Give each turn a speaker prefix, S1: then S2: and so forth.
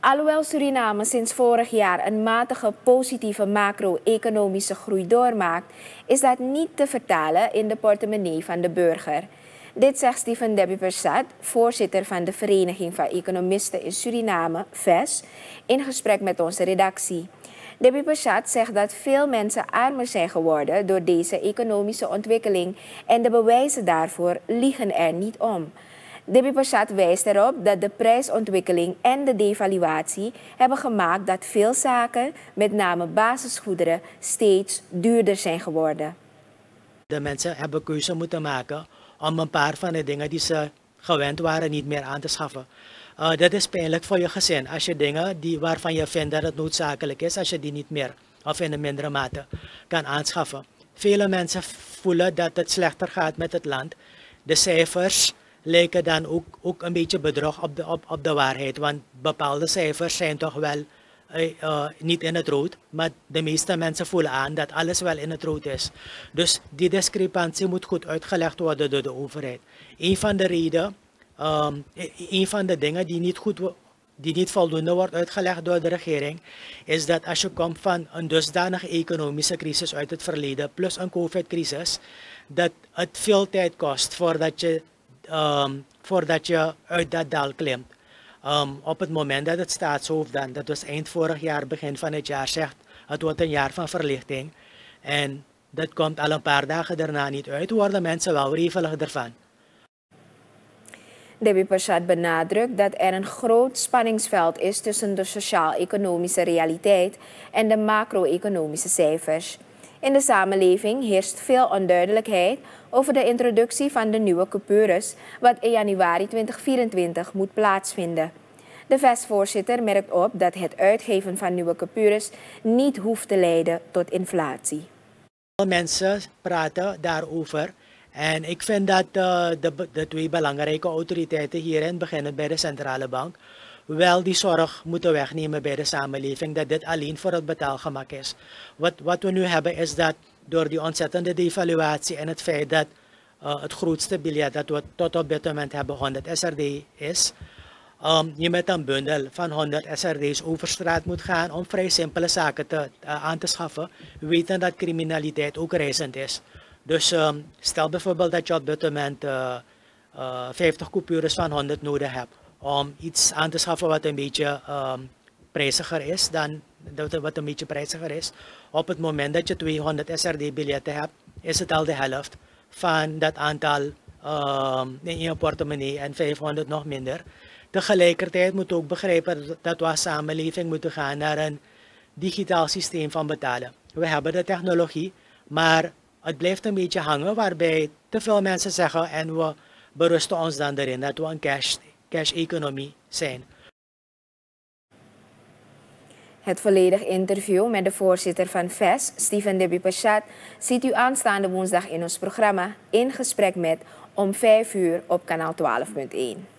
S1: Alhoewel Suriname sinds vorig jaar een matige positieve macro-economische groei doormaakt, is dat niet te vertalen in de portemonnee van de burger. Dit zegt Stephen Debbie Persat, voorzitter van de Vereniging van Economisten in Suriname, VES, in gesprek met onze redactie. Debbie Persat zegt dat veel mensen armer zijn geworden door deze economische ontwikkeling en de bewijzen daarvoor liegen er niet om. Debbie Persat wijst erop dat de prijsontwikkeling en de devaluatie hebben gemaakt dat veel zaken, met name basisgoederen, steeds duurder zijn geworden.
S2: De mensen hebben keuze moeten maken om een paar van de dingen die ze gewend waren niet meer aan te schaffen. Dat is pijnlijk voor je gezin als je dingen waarvan je vindt dat het noodzakelijk is, als je die niet meer of in een mindere mate kan aanschaffen. Vele mensen voelen dat het slechter gaat met het land. De cijfers lijken dan ook een beetje bedrog op de waarheid, want bepaalde cijfers zijn toch wel niet in het rood, maar de meeste mensen voelen aan dat alles wel in het rood is. Dus die discrepantie moet goed uitgelegd worden door de overheid. Een van de dingen die niet voldoende wordt uitgelegd door de regering, is dat als je komt van een dusdanige economische crisis uit het verleden, plus een COVID-crisis, dat het veel tijd kost voordat je uit dat dal klimt. Op het moment dat het staatshoofd dan, dat was eind vorig jaar, begin van het jaar, zegt het wordt een jaar van verlichting en dat komt al een paar dagen daarna niet uit, worden mensen wel wrevelig ervan.
S1: Debbie Persat benadrukt dat er een groot spanningsveld is tussen de sociaal-economische realiteit en de macro-economische cijfers. In de samenleving heerst veel onduidelijkheid over de introductie van de nieuwe coupures, wat in januari 2024 moet plaatsvinden. De VES-voorzitter merkt op dat het uitgeven van nieuwe coupures niet hoeft te leiden tot inflatie.
S2: Mensen praten daarover en ik vind dat de twee belangrijke autoriteiten hierin, beginnen bij de centrale bank, wel die zorg moeten wegnemen bij de samenleving dat dit alleen voor het betaalgemak is. Wat we nu hebben is dat door die ontzettende devaluatie en het feit dat het grootste biljet dat we tot op dit moment hebben 100 SRD is, je met een bundel van 100 SRD's over straat moet gaan om vrij simpele zaken aan te schaffen, weten dat criminaliteit ook reizend is. Dus stel bijvoorbeeld dat je op dit moment 50 coupures van 100 nodig hebt om iets aan te schaffen wat een beetje prijziger is Op het moment dat je 200 SRD-biljetten hebt, is het al de helft van dat aantal in je portemonnee en 500 nog minder. Tegelijkertijd moet je ook begrijpen dat we als samenleving moeten gaan naar een digitaal systeem van betalen. We hebben de technologie, maar het blijft een beetje hangen waarbij te veel mensen zeggen en we berusten ons dan erin dat we een cash-economie zijn.
S1: Het volledige interview met de voorzitter van VES, Stephen Debbie Persat, ziet u aanstaande woensdag in ons programma In Gesprek met om 5 uur op kanaal 12.1.